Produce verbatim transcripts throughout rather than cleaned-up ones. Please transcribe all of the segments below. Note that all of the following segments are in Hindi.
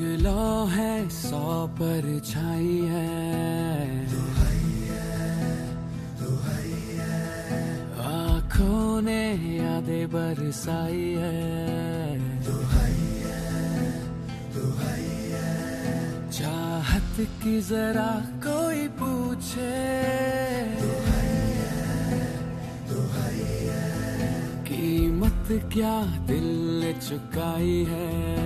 लौ है सौ परछाई है, दुहैया दुहैया आँखों ने यादें बरसाई है, दुहैया दुहैया चाहत की जरा कोई पूछे, दुहैया दुहैया कीमत क्या दिल ने चुकाई है,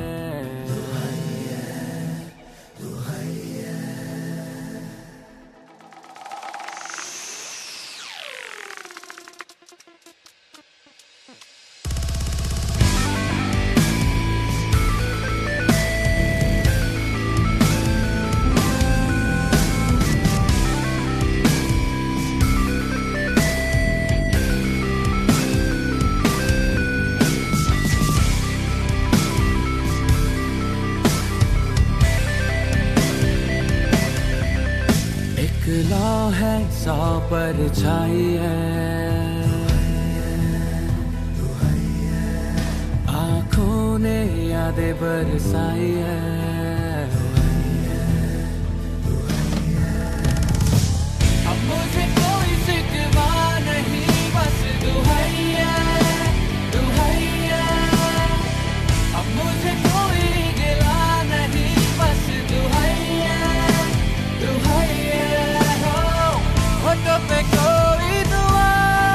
लौ है सौ परछाई है, आँखों ने यादें बरसाई है, अब मुझे कोई शिकवा नहीं बस दुहैया दुहैया, अब मुझे कोई गिला नहीं बस दुहैया दुहैया, होठों पे कोई दुआ,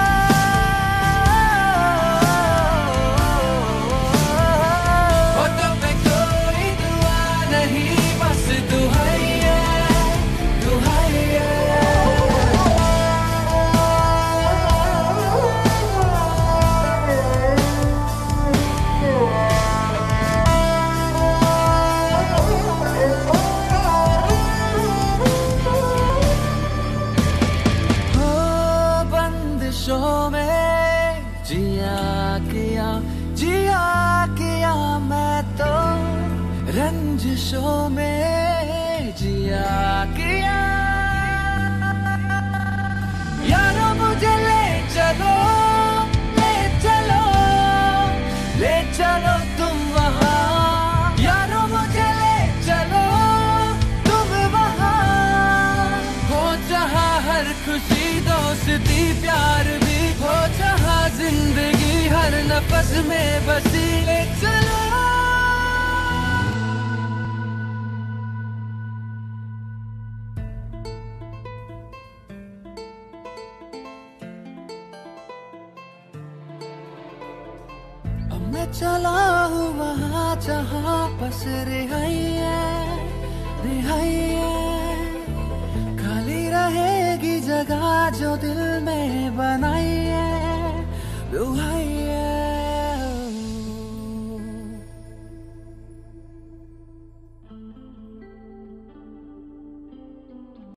होठों पे कोई दुआ नहीं बस दुहैया दुहैया। बंदिशों में जिया किया जिया किया मैं तो, रंजिशों में जिया किया, यारो मुझे ले चलो ले चलो ले चलो तुम वहाँ, यारो मुझे ले चलो तुम वहाँ, हो जहाँ हर खुशी दोस्ती प्यार भी, हो जहाँ जिंदगी हर नफस में बसी, ले चलो। अब मैं चला हूँ वहाँ जहाँ बस रिहाई है रिहाई है, खाली रहेगी जगह जो दिल में बनाई है, दुहाई